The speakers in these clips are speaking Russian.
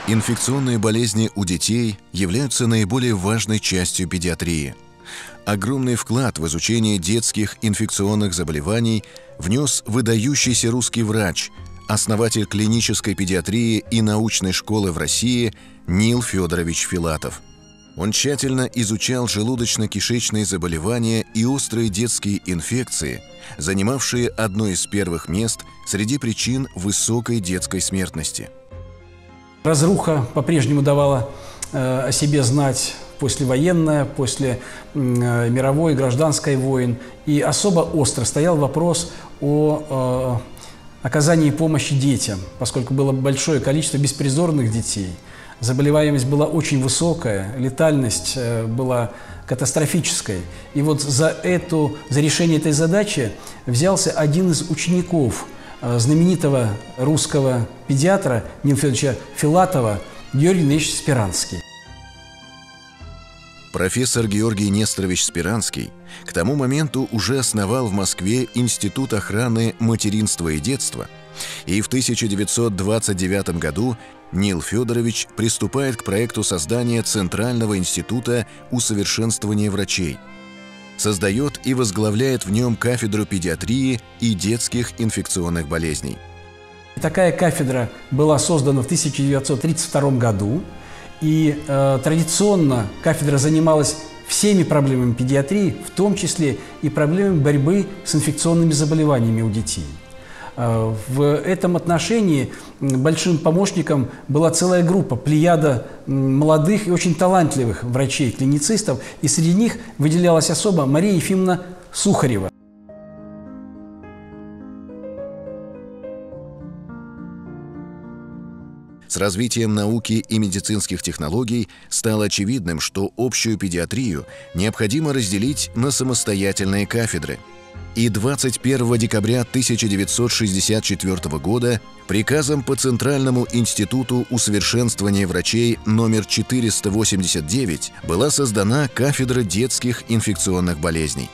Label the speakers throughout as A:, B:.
A: Инфекционные болезни у детей являются наиболее важной частью педиатрии. Огромный вклад в изучение детских инфекционных заболеваний внес выдающийся русский врач, основатель клинической педиатрии и научной школы в России Нил Федорович Филатов. Он тщательно изучал желудочно-кишечные заболевания и острые детские инфекции, занимавшие одно из первых мест среди причин высокой детской смертности.
B: Разруха по-прежнему давала о себе знать послевоенная, после мировой, гражданской войн. И особо остро стоял вопрос о оказании помощи детям, поскольку было большое количество беспризорных детей. Заболеваемость была очень высокая, летальность была катастрофической. И вот за решение этой задачи взялся один из учеников знаменитого русского педиатра Нила Федоровича Филатова, Георгий Ильич Сперанский.
A: Профессор Георгий Несторович Сперанский к тому моменту уже основал в Москве Институт охраны материнства и детства, и в 1929 году Нил Федорович приступает к проекту создания Центрального института усовершенствования врачей. Создает и возглавляет в нем кафедру педиатрии и детских инфекционных болезней.
B: Такая кафедра была создана в 1932 году, и традиционно кафедра занималась всеми проблемами педиатрии, в том числе и проблемами борьбы с инфекционными заболеваниями у детей. В этом отношении большим помощником была целая группа, плеяда молодых и очень талантливых врачей-клиницистов, и среди них выделялась особо Мария Ефимовна Сухарева.
A: С развитием науки и медицинских технологий стало очевидным, что общую педиатрию необходимо разделить на самостоятельные кафедры. И 21 декабря 1964 года приказом по Центральному институту усовершенствования врачей номер 489 была создана кафедра детских инфекционных болезней.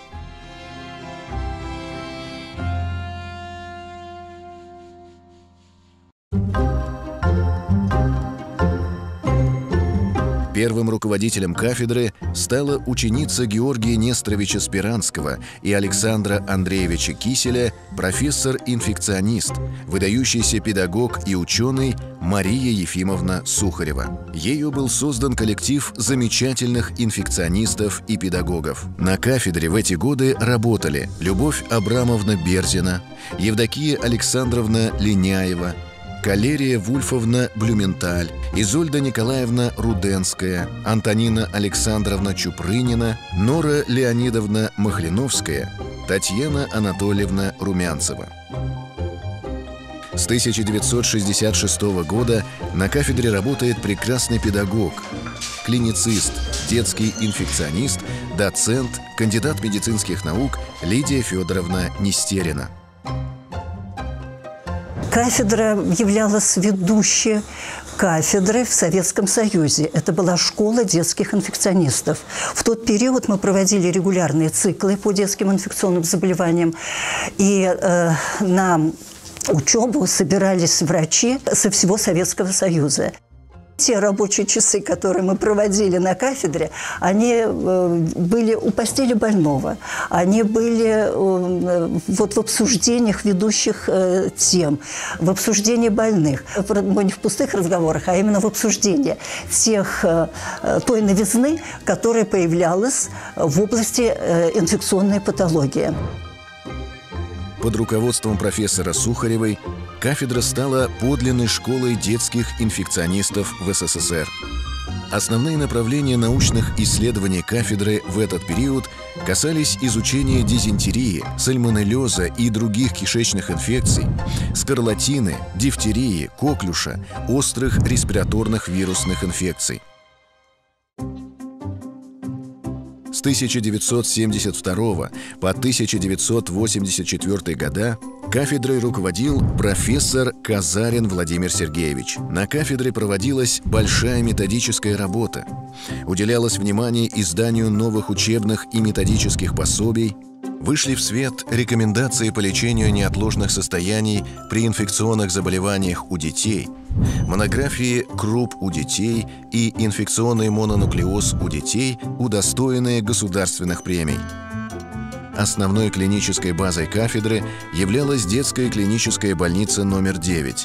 A: Первым руководителем кафедры стала ученица Георгия Несторовича Сперанского и Александра Андреевича Киселя, профессор-инфекционист, выдающийся педагог и ученый Мария Ефимовна Сухарева. Ею был создан коллектив замечательных инфекционистов и педагогов. На кафедре в эти годы работали Любовь Абрамовна Берзина, Евдокия Александровна Линяева, Калерия Вульфовна Блюменталь, Изольда Николаевна Руденская, Антонина Александровна Чупрынина, Нора Леонидовна Махлиновская, Татьяна Анатольевна Румянцева. С 1966 года на кафедре работает прекрасный педагог, клиницист, детский инфекционист, доцент, кандидат медицинских наук Лидия Федоровна Нестерина.
C: Кафедра являлась ведущей кафедрой в Советском Союзе. Это была школа детских инфекционистов. В тот период мы проводили регулярные циклы по детским инфекционным заболеваниям. И на учебу собирались врачи со всего Советского Союза. Те рабочие часы, которые мы проводили на кафедре, они были у постели больного, они были вот в обсуждениях ведущих тем, в обсуждении больных, не в пустых разговорах, а именно в обсуждении той новизны, которая появлялась в области инфекционной патологии.
A: Под руководством профессора Сухаревой кафедра стала подлинной школой детских инфекционистов в СССР. Основные направления научных исследований кафедры в этот период касались изучения дизентерии, сальмонеллеза и других кишечных инфекций, скарлатины, дифтерии, коклюша, острых респираторных вирусных инфекций. С 1972 по 1984 года кафедрой руководил профессор Казарин Владимир Сергеевич. На кафедре проводилась большая методическая работа. Уделялось внимание изданию новых учебных и методических пособий, Вышли в свет рекомендации по лечению неотложных состояний при инфекционных заболеваниях у детей, монографии «Круп у детей» и «Инфекционный мононуклеоз у детей», удостоенные государственных премий. Основной клинической базой кафедры являлась детская клиническая больница номер 9.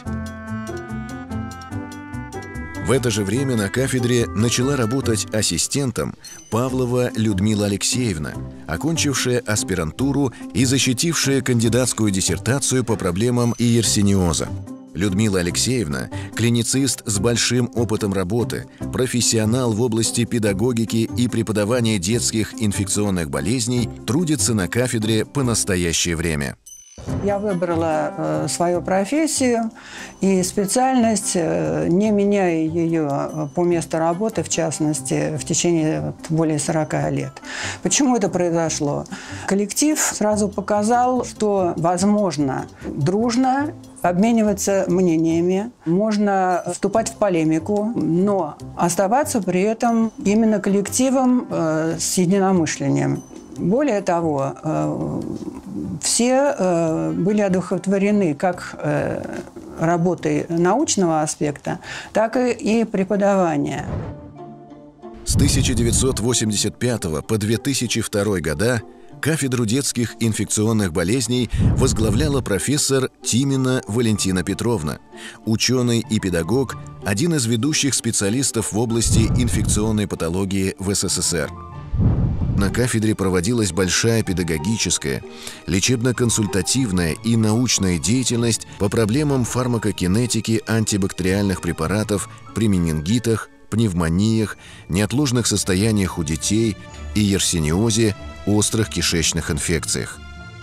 A: В это же время на кафедре начала работать ассистентом Павлова Людмила Алексеевна, окончившая аспирантуру и защитившая кандидатскую диссертацию по проблемам иерсиниоза. Людмила Алексеевна – клиницист с большим опытом работы, профессионал в области педагогики и преподавания детских инфекционных болезней, трудится на кафедре по настоящее время.
D: Я выбрала свою профессию и специальность, не меняя ее по месту работы, в частности, в течение более 40 лет. Почему это произошло? Коллектив сразу показал, что возможно дружно обмениваться мнениями, можно вступать в полемику, но оставаться при этом именно коллективом с единомышлением. Более того, все были одухотворены как работой научного аспекта, так и преподавания.
A: С 1985 по 2002 года кафедру детских инфекционных болезней возглавляла профессор Тимина Валентина Петровна, ученый и педагог, один из ведущих специалистов в области инфекционной патологии в СССР. На кафедре проводилась большая педагогическая, лечебно-консультативная и научная деятельность по проблемам фармакокинетики антибактериальных препаратов при менингитах, пневмониях, неотложных состояниях у детей, иерсиниозе, острых кишечных инфекциях.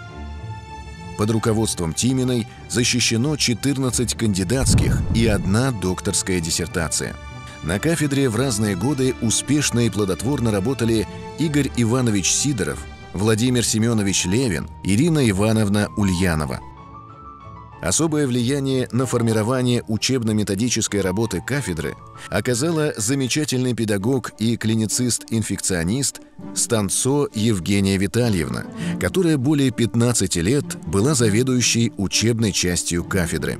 A: Под руководством Тиминой защищено 14 кандидатских и 1 докторская диссертация. На кафедре в разные годы успешно и плодотворно работали Игорь Иванович Сидоров, Владимир Семенович Левин, Ирина Ивановна Ульянова. Особое влияние на формирование учебно-методической работы кафедры оказала замечательный педагог и клиницист-инфекционист Станцо Евгения Витальевна, которая более 15 лет была заведующей учебной частью кафедры.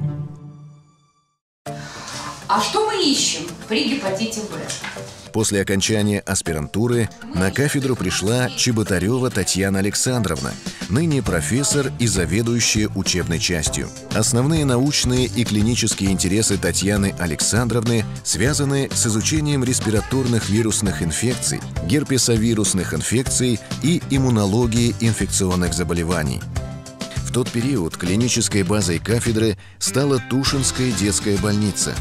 E: А что мы ищем при гепатите В?
A: После окончания аспирантуры на кафедру пришла Чеботарева Татьяна Александровна, ныне профессор и заведующая учебной частью. Основные научные и клинические интересы Татьяны Александровны связаны с изучением респираторных вирусных инфекций, герпесовирусных инфекций и иммунологии инфекционных заболеваний. В тот период клинической базой кафедры стала Тушинская детская больница.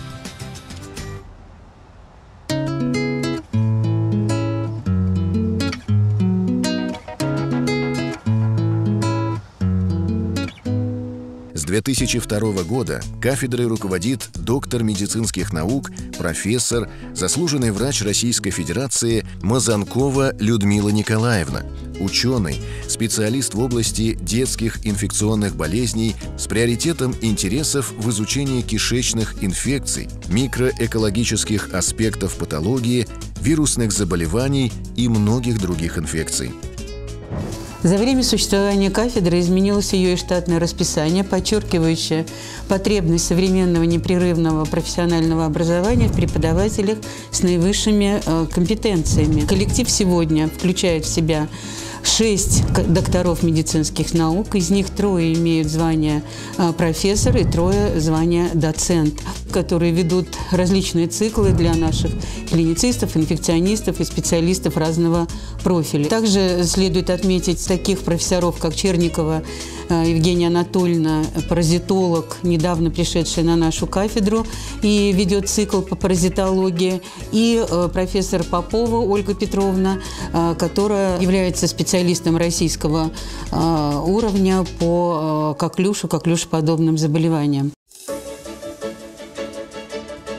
A: С 2002 года кафедрой руководит доктор медицинских наук, профессор, заслуженный врач Российской Федерации Мазанкова Людмила Николаевна, ученый, специалист в области детских инфекционных болезней с приоритетом интересов в изучении кишечных инфекций, микроэкологических аспектов патологии, вирусных заболеваний и многих других инфекций.
F: За время существования кафедры изменилось ее и штатное расписание, подчеркивающее потребность современного непрерывного профессионального образования в преподавателях с наивысшими компетенциями. Коллектив сегодня включает в себя 6 докторов медицинских наук, из них 3 имеют звание профессор и 3 звание доцент, которые ведут различные циклы для наших клиницистов, инфекционистов и специалистов разного профиля. Также следует отметить таких профессоров, как Черникова Евгения Анатольевна, паразитолог, недавно пришедшая на нашу кафедру и ведет цикл по паразитологии, и профессор Попова Ольга Петровна, которая является специалистом российского уровня по коклюшу, коклюшеподобным заболеваниям.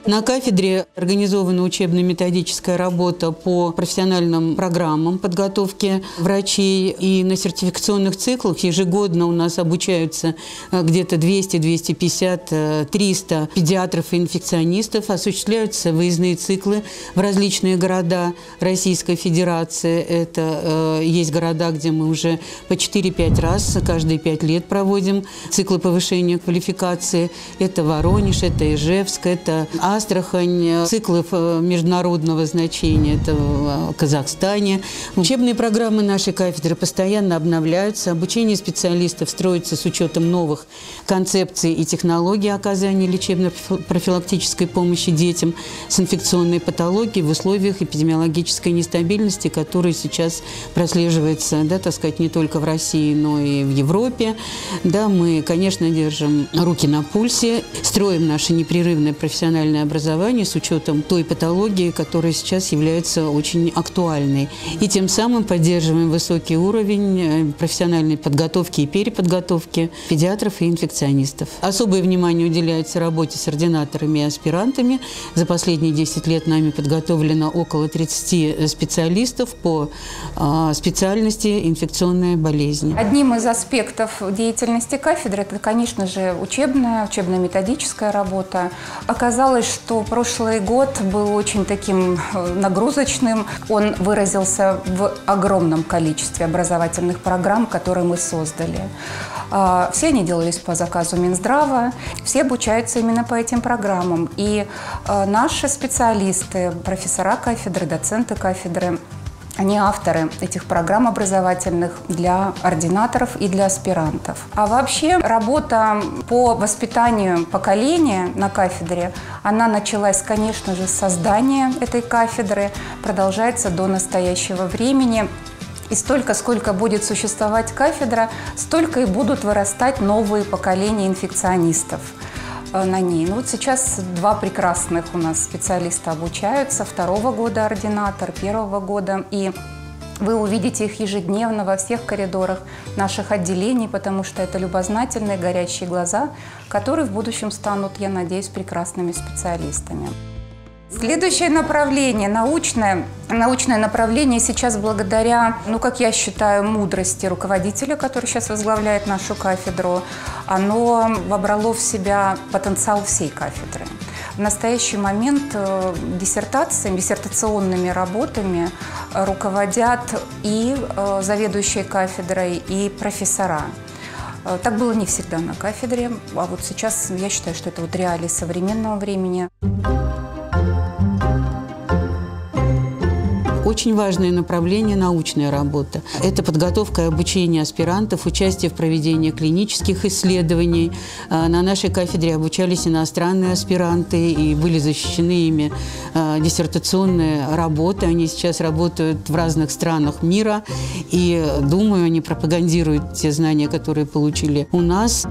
F: На кафедре организована учебно-методическая работа по профессиональным программам подготовки врачей. И на сертификационных циклах ежегодно у нас обучаются где-то 200, 250, 300 педиатров и инфекционистов. Осуществляются выездные циклы в различные города Российской Федерации. Это есть города, где мы уже по 4-5 раз каждые 5 лет проводим циклы повышения квалификации. Это Воронеж, это Ижевск, это Астрахань, циклы международного значения, это в Казахстане. Учебные программы нашей кафедры постоянно обновляются, обучение специалистов строится с учетом новых концепций и технологий оказания лечебно-профилактической помощи детям с инфекционной патологией в условиях эпидемиологической нестабильности, которая сейчас прослеживается, да, так сказать, не только в России, но и в Европе. Да, мы, конечно, держим руки на пульсе, строим наше непрерывное профессиональное образование с учетом той патологии, которая сейчас является очень актуальной. И тем самым поддерживаем высокий уровень профессиональной подготовки и переподготовки педиатров и инфекционистов. Особое внимание уделяется работе с ординаторами и аспирантами. За последние 10 лет нами подготовлено около 30 специалистов по специальности инфекционная болезнь.
G: Одним из аспектов деятельности кафедры это, конечно же, учебно-методическая работа. Оказалось, что прошлый год был очень таким нагрузочным. Он выразился в огромном количестве образовательных программ, которые мы создали. Все они делались по заказу Минздрава, все обучаются именно по этим программам. И наши специалисты, профессора кафедры, доценты кафедры, они авторы этих программ образовательных для ординаторов и для аспирантов. А вообще работа по воспитанию поколения на кафедре, она началась, конечно же, с создания этой кафедры, продолжается до настоящего времени. И столько, сколько будет существовать кафедра, столько и будут вырастать новые поколения инфекционистов на ней. Ну, вот сейчас 2 прекрасных у нас специалиста обучаются, 2-го года ординатор, 1-го года. И вы увидите их ежедневно во всех коридорах наших отделений, потому что это любознательные, горящие глаза, которые в будущем станут, я надеюсь, прекрасными специалистами. Следующее направление, научное направление, сейчас благодаря, как я считаю, мудрости руководителя, который сейчас возглавляет нашу кафедру, оно вобрало в себя потенциал всей кафедры. В настоящий момент диссертационными работами руководят и заведующие кафедрой, и профессора. Так было не всегда на кафедре, а вот сейчас я считаю, что это вот реалии современного времени.
F: Очень важное направление – научная работа. Это подготовка и обучение аспирантов, участие в проведении клинических исследований. На нашей кафедре обучались иностранные аспиранты и были защищены ими диссертационные работы. Они сейчас работают в разных странах мира. И, думаю, они пропагандируют те знания, которые получили у нас.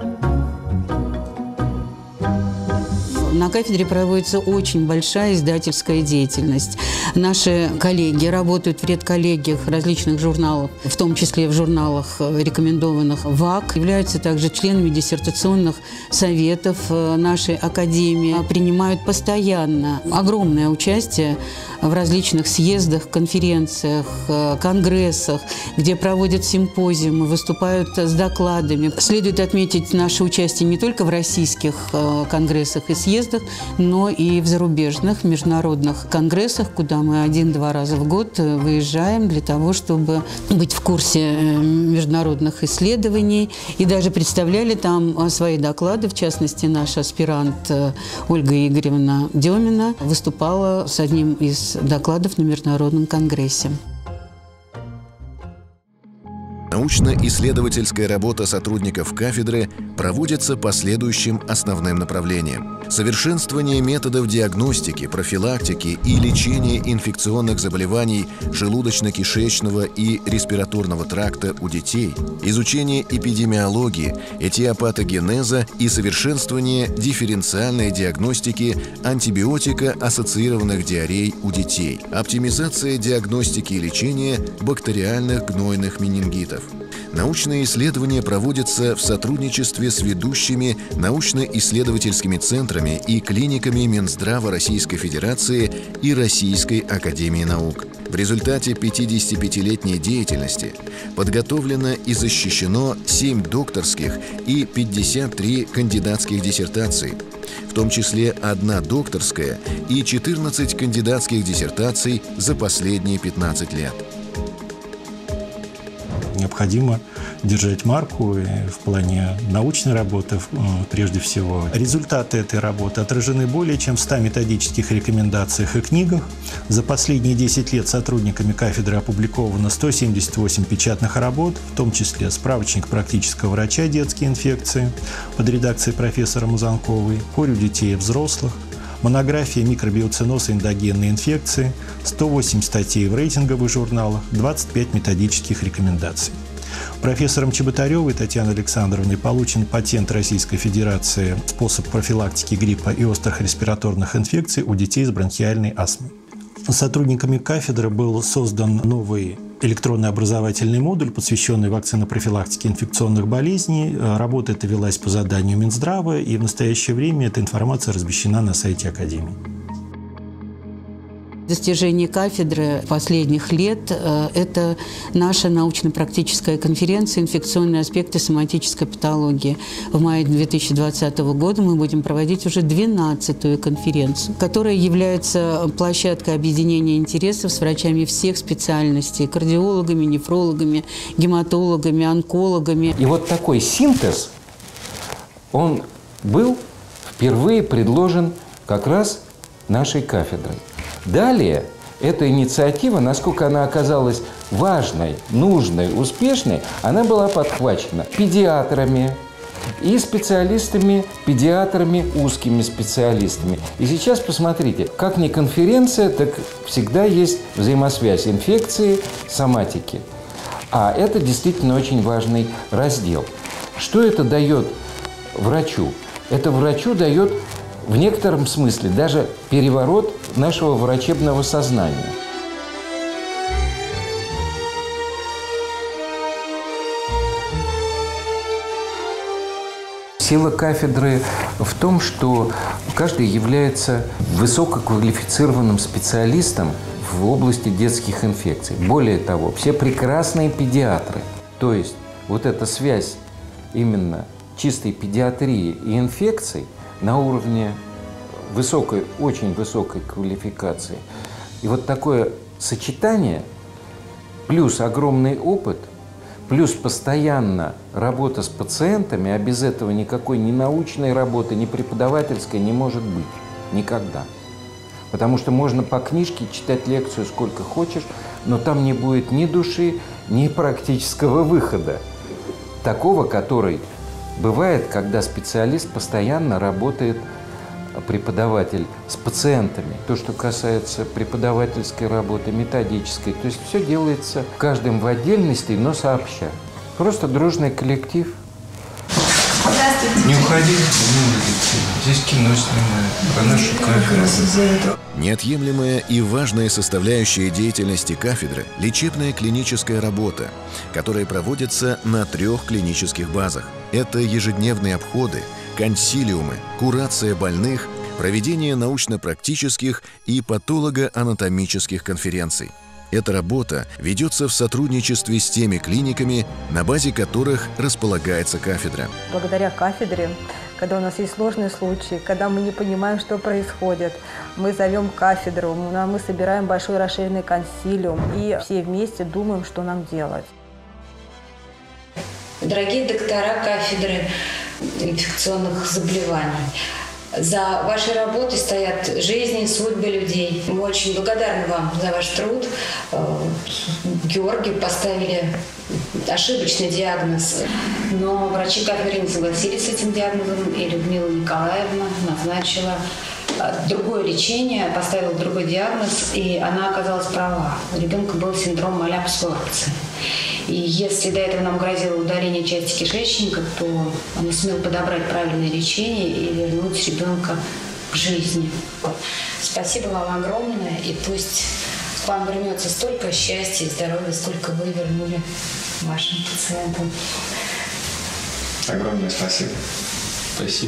F: На кафедре проводится очень большая издательская деятельность. Наши коллеги работают в редколлегиях различных журналов, в том числе в журналах, рекомендованных ВАК, являются также членами диссертационных советов нашей академии, принимают постоянно огромное участие в различных съездах, конференциях, конгрессах, где проводят симпозиумы, выступают с докладами. Следует отметить наше участие не только в российских конгрессах и съездах, но и в зарубежных международных конгрессах, куда мы 1-2 раза в год выезжаем для того, чтобы быть в курсе международных исследований. И даже представляли там свои доклады. В частности, наш аспирант Ольга Игоревна Демина выступала с одним из докладов на международном конгрессе.
A: Научно-исследовательская работа сотрудников кафедры проводится по следующим основным направлениям. Совершенствование методов диагностики, профилактики и лечения инфекционных заболеваний желудочно-кишечного и респираторного тракта у детей, изучение эпидемиологии, этиопатогенеза и совершенствование дифференциальной диагностики антибиотика-ассоциированных диарей у детей, оптимизация диагностики и лечения бактериальных гнойных менингитов. Научные исследования проводятся в сотрудничестве с ведущими научно-исследовательскими центрами и клиниками Минздрава Российской Федерации и Российской Академии Наук. В результате 55-летней деятельности подготовлено и защищено 7 докторских и 53 кандидатских диссертаций, в том числе 1 докторская и 14 кандидатских диссертаций за последние 15 лет.
H: Необходимо держать марку в плане научной работы прежде всего. Результаты этой работы отражены более чем в 100 методических рекомендациях и книгах. За последние 10 лет сотрудниками кафедры опубликовано 178 печатных работ, в том числе справочник практического врача детские инфекции под редакцией профессора Музанковой, корь у детей и взрослых, монография «Микробиоценоз и эндогенные инфекции», 108 статей в рейтинговых журналах, 25 методических рекомендаций. Профессором Чеботаревой Татьяной Александровной получен патент Российской Федерации «Способ профилактики гриппа и острых респираторных инфекций у детей с бронхиальной астмой». Сотрудниками кафедры был создан новый электронный образовательный модуль, посвященный вакцинопрофилактике инфекционных болезней. Работа эта велась по заданию Минздрава, и в настоящее время эта информация размещена на сайте Академии.
F: Достижение кафедры последних лет – это наша научно-практическая конференция «Инфекционные аспекты соматической патологии». В мае 2020 года мы будем проводить уже 12-ю конференцию, которая является площадкой объединения интересов с врачами всех специальностей – кардиологами, нефрологами, гематологами, онкологами.
I: И вот такой синтез, он был впервые предложен как раз нашей кафедрой. Далее эта инициатива, насколько она оказалась важной, нужной, успешной, она была подхвачена педиатрами и специалистами, педиатрами, узкими специалистами. И сейчас посмотрите, как ни конференция, так всегда есть взаимосвязь инфекции, соматики. А это действительно очень важный раздел. Что это дает врачу? Это врачу дает в некотором смысле даже переворот нашего врачебного сознания. Сила кафедры в том, что каждый является высококвалифицированным специалистом в области детских инфекций. Более того, все прекрасные педиатры. То есть вот эта связь именно чистой педиатрии и инфекций на уровне высокой, очень высокой квалификации. И вот такое сочетание, плюс огромный опыт, плюс постоянно работа с пациентами, а без этого никакой ни научной работы, ни преподавательской не может быть. Никогда. Потому что можно по книжке читать лекцию сколько хочешь, но там не будет ни души, ни практического выхода. Такого, который бывает, когда специалист постоянно работает, преподаватель, с пациентами. То, что касается преподавательской работы, методической. То есть все делается каждым в отдельности, но сообща. Просто дружный коллектив.
E: Здравствуйте.
I: Не уходите, здесь кино снимают про нашу кафедру.
A: Неотъемлемая и важная составляющая деятельности кафедры – лечебная клиническая работа, которая проводится на 3 клинических базах. Это ежедневные обходы, консилиумы, курация больных, проведение научно-практических и патолого-анатомических конференций. Эта работа ведется в сотрудничестве с теми клиниками, на базе которых располагается кафедра.
J: Благодаря кафедре, когда у нас есть сложные случаи, когда мы не понимаем, что происходит, мы зовем кафедру, мы собираем большой расширенный консилиум и все вместе думаем, что нам делать.
E: Дорогие доктора кафедры инфекционных заболеваний, за вашей работой стоят жизни, судьбы людей. Мы очень благодарны вам за ваш труд. Георгию поставили ошибочный диагноз, но врачи кафедры не согласились с этим диагнозом, и Людмила Николаевна назначила другое лечение, поставила другой диагноз, и она оказалась права. У ребенка был синдром малябсорбции. И если до этого нам грозило удаление части кишечника, то он сумел подобрать правильное лечение и вернуть ребенка к жизни. Спасибо вам огромное, и пусть к вам вернется столько счастья и здоровья, сколько вы вернули вашим пациентам.
K: Огромное спасибо.
L: Спасибо.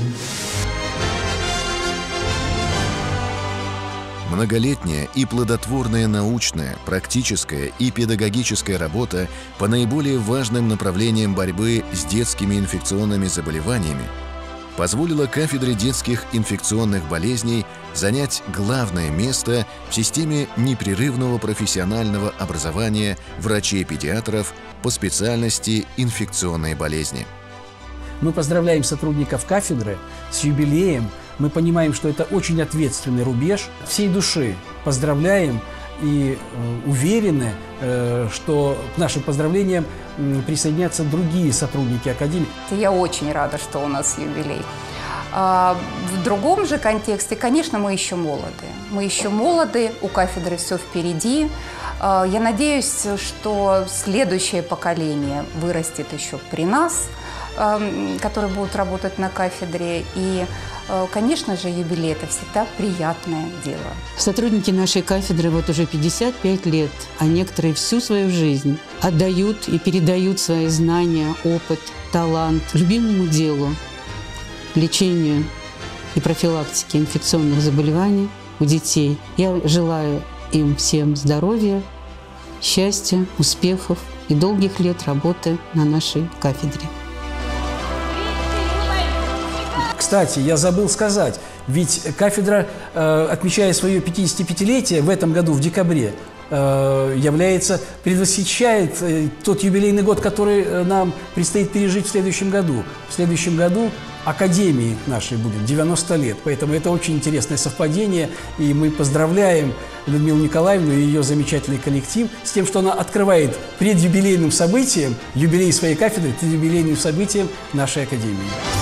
A: Многолетняя и плодотворная научная, практическая и педагогическая работа по наиболее важным направлениям борьбы с детскими инфекционными заболеваниями позволила кафедре детских инфекционных болезней занять главное место в системе непрерывного профессионального образования врачей-педиатров по специальности инфекционные болезни.
B: Мы поздравляем сотрудников кафедры с юбилеем. Мы понимаем, что это очень ответственный рубеж. Всей души поздравляем и уверены, что к нашим поздравлениям присоединятся другие сотрудники Академии.
G: Я очень рада, что у нас юбилей. В другом же контексте, конечно, мы еще молоды. Мы еще молоды, у кафедры все впереди. Я надеюсь, что следующее поколение вырастет еще при нас, которые будут работать на кафедре. И, конечно же, юбилей – это всегда приятное дело.
F: Сотрудники нашей кафедры вот уже 55 лет, а некоторые всю свою жизнь отдают и передают свои знания, опыт, талант любимому делу – лечению и профилактике инфекционных заболеваний у детей. Я желаю им всем здоровья, счастья, успехов и долгих лет работы на нашей кафедре.
B: Кстати, я забыл сказать, ведь кафедра, отмечая свое 55-летие в этом году, в декабре, предвосхищает тот юбилейный год, который нам предстоит пережить в следующем году. В следующем году Академии нашей будет 90 лет, поэтому это очень интересное совпадение, и мы поздравляем Людмилу Николаевну и ее замечательный коллектив с тем, что она открывает предюбилейным событием, юбилей своей кафедры, предюбилейным событием нашей Академии.